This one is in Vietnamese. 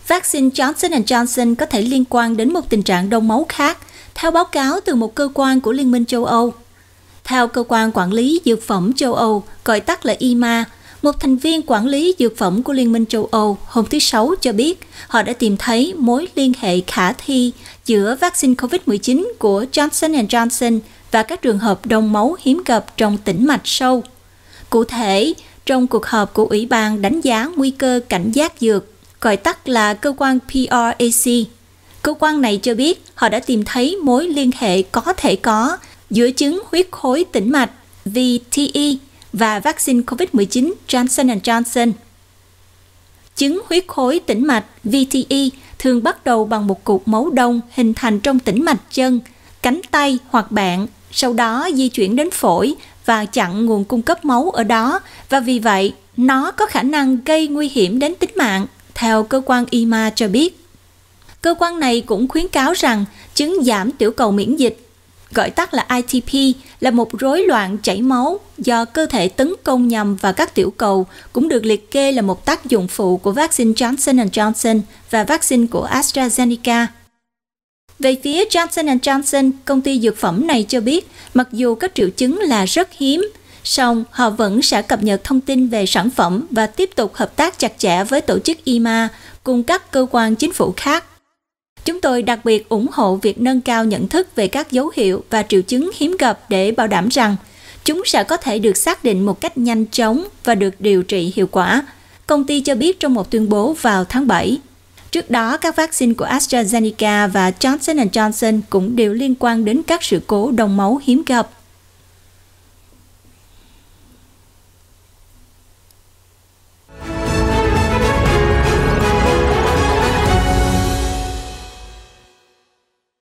Vaccine Johnson & Johnson có thể liên quan đến một tình trạng đông máu khác, theo báo cáo từ một cơ quan của Liên minh châu Âu. Theo Cơ quan Quản lý Dược phẩm châu Âu, gọi tắt là EMA, một thành viên quản lý dược phẩm của Liên minh châu Âu hôm thứ Sáu cho biết họ đã tìm thấy mối liên hệ khả thi giữa vaccine COVID-19 của Johnson & Johnson và các trường hợp đông máu hiếm gặp trong tĩnh mạch sâu. Cụ thể, trong cuộc họp của Ủy ban đánh giá nguy cơ cảnh giác dược, gọi tắt là cơ quan PRAC, cơ quan này cho biết họ đã tìm thấy mối liên hệ có thể có giữa chứng huyết khối tĩnh mạch VTE và vaccine COVID-19 Johnson & Johnson. Chứng huyết khối tĩnh mạch VTE thường bắt đầu bằng một cục máu đông hình thành trong tĩnh mạch chân, cánh tay hoặc bạn, sau đó di chuyển đến phổi và chặn nguồn cung cấp máu ở đó, và vì vậy nó có khả năng gây nguy hiểm đến tính mạng, theo cơ quan EMA cho biết. Cơ quan này cũng khuyến cáo rằng chứng giảm tiểu cầu miễn dịch, gọi tắt là ITP, là một rối loạn chảy máu do cơ thể tấn công nhầm vào các tiểu cầu, cũng được liệt kê là một tác dụng phụ của vaccine Johnson & Johnson và vaccine của AstraZeneca. Về phía Johnson & Johnson, công ty dược phẩm này cho biết mặc dù các triệu chứng là rất hiếm, song họ vẫn sẽ cập nhật thông tin về sản phẩm và tiếp tục hợp tác chặt chẽ với tổ chức EMA cùng các cơ quan chính phủ khác. Chúng tôi đặc biệt ủng hộ việc nâng cao nhận thức về các dấu hiệu và triệu chứng hiếm gặp để bảo đảm rằng chúng sẽ có thể được xác định một cách nhanh chóng và được điều trị hiệu quả, công ty cho biết trong một tuyên bố vào tháng 7. Trước đó, các vaccine của AstraZeneca và Johnson & Johnson cũng đều liên quan đến các sự cố đông máu hiếm gặp.